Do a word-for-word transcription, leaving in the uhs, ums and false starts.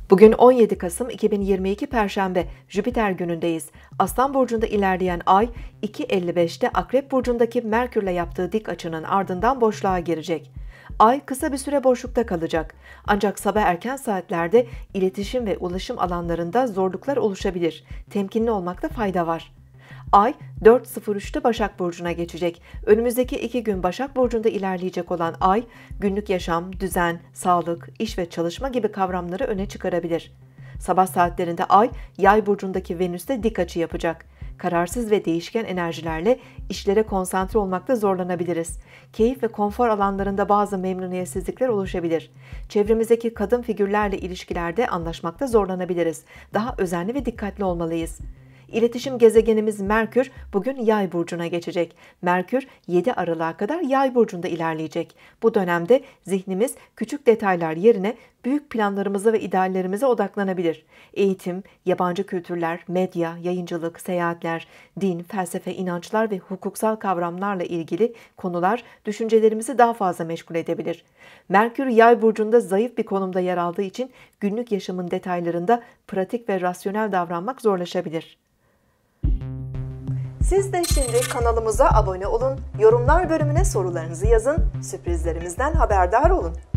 Bugün on yedi Kasım iki bin yirmi iki Perşembe, Jüpiter günündeyiz. Aslan burcunda ilerleyen Ay, iki elli beşte Akrep burcundaki Merkürle yaptığı dik açının ardından boşluğa girecek. Ay kısa bir süre boşlukta kalacak. Ancak sabah erken saatlerde iletişim ve ulaşım alanlarında zorluklar oluşabilir. Temkinli olmakta fayda var. Ay dört sıfır üçte Başak Burcu'na geçecek. Önümüzdeki iki gün Başak Burcu'nda ilerleyecek olan Ay, günlük yaşam, düzen, sağlık, iş ve çalışma gibi kavramları öne çıkarabilir. Sabah saatlerinde Ay, Yay Burcu'ndaki Venüs'te dik açı yapacak. Kararsız ve değişken enerjilerle işlere konsantre olmakta zorlanabiliriz. Keyif ve konfor alanlarında bazı memnuniyetsizlikler oluşabilir. Çevremizdeki kadın figürlerle ilişkilerde anlaşmakta zorlanabiliriz. Daha özenli ve dikkatli olmalıyız. İletişim gezegenimiz Merkür bugün Yay burcuna geçecek. Merkür yedi Aralık'a kadar Yay burcunda ilerleyecek. Bu dönemde zihnimiz küçük detaylar yerine büyük planlarımıza ve ideallerimize odaklanabilir. Eğitim, yabancı kültürler, medya, yayıncılık, seyahatler, din, felsefe, inançlar ve hukuksal kavramlarla ilgili konular düşüncelerimizi daha fazla meşgul edebilir. Merkür Yay burcunda zayıf bir konumda yer aldığı için günlük yaşamın detaylarında pratik ve rasyonel davranmak zorlaşabilir. Siz de şimdi kanalımıza abone olun, yorumlar bölümüne sorularınızı yazın, sürprizlerimizden haberdar olun.